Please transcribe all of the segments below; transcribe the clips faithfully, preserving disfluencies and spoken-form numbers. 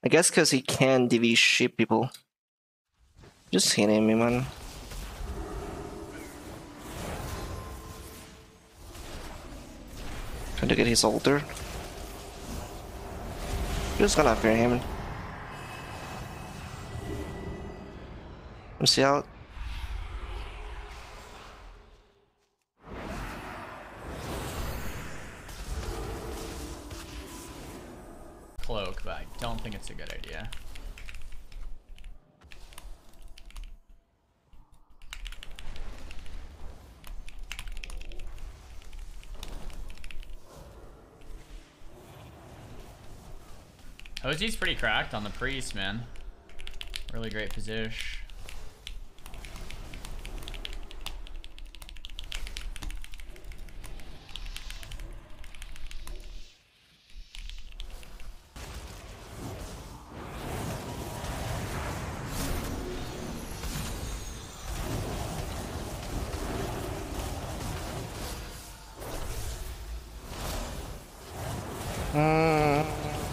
I guess because he can D V ship people. Just hitting me, man. Trying to get his altar. Just gonna fear him. Let's see out. Cloak, but I don't think it's a good idea. O G's pretty cracked on the priest, man. Really great position. Mm.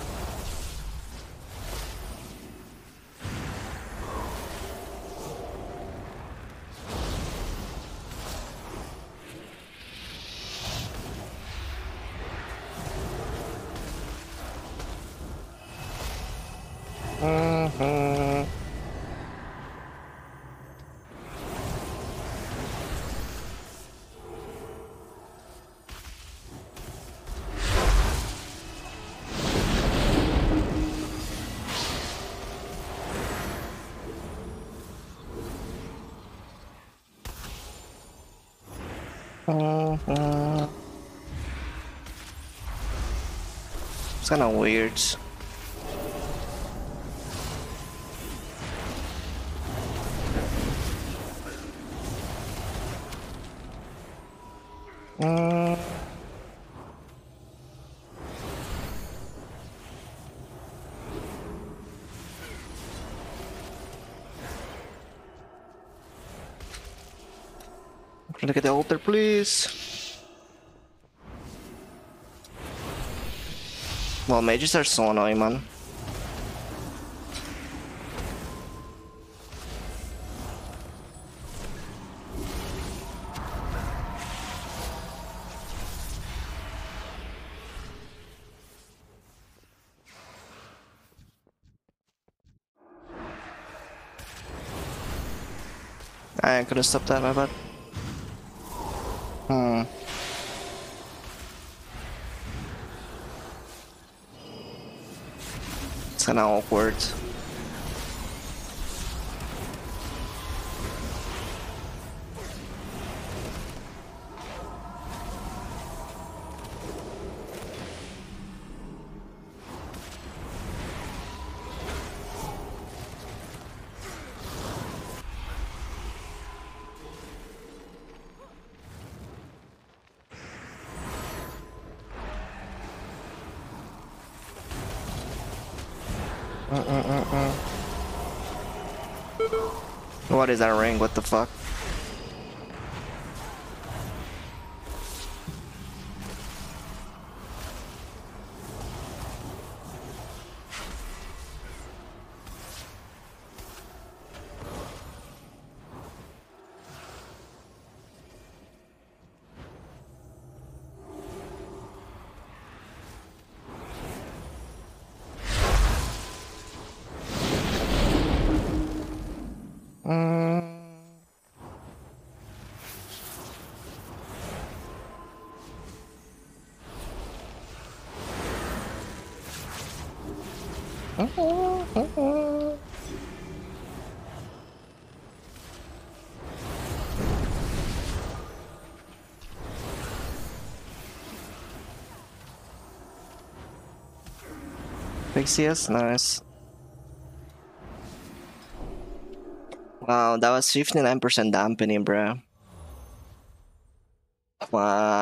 Mm-hmm. Mm-hmm. It's kind of weird. Mm. Trying to get the altar, please. Well, mages are so annoying, man. I couldn't stop that, my bad. Hmm. It's kinda awkward. Mm-mm-mm-mm. What is that ring? What the fuck? Mm. Big C S, nice. Wow, that was fifty-nine percent dampening, bro. Wow.